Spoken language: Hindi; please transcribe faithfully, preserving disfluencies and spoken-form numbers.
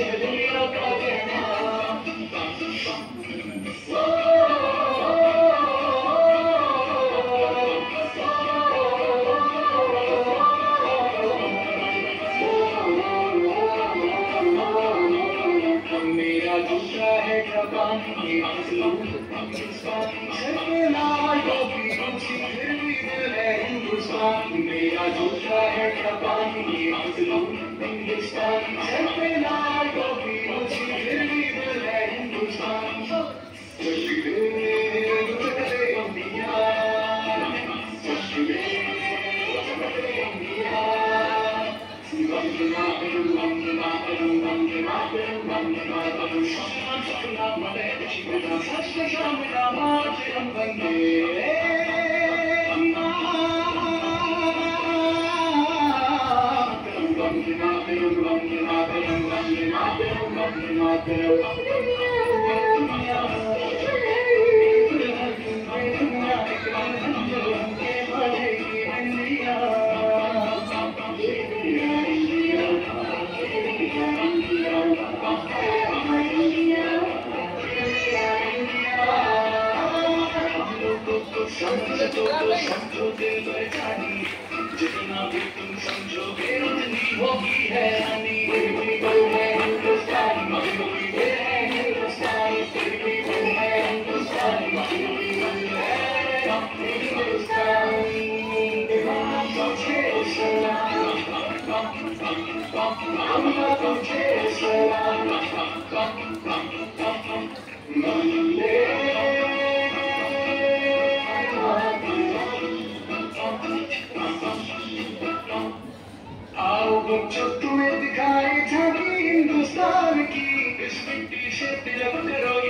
दुनिया का कहना। मेरा दूसरा है जबान ये मजलूम हिंदुस्तान, सर पे लाल टोपी ऊंची फिर भी दिल है हिंदुस्तान। मेरा दूसरा है जबान ये मजलूम हिंदुस्तान, सर पे लाल टोपी ऊंची फिर भी दिल है हिंदुस्तान। जितना भी तुम समझोगे उतनी होगी हैरानी। फिर भी वो है हिंदुस्तान, फिर भी वो है हिंदुस्तान, फिर भी वो है हिंदुस्तान, फिर भी वो है हिंदुस्तान। तुझे सलाम, अम्मा तुझे सलाम। मंदे जो तुम्हें दिखाई झांकी हिंदुस्तान की, इस मिट्टी से तिलक करो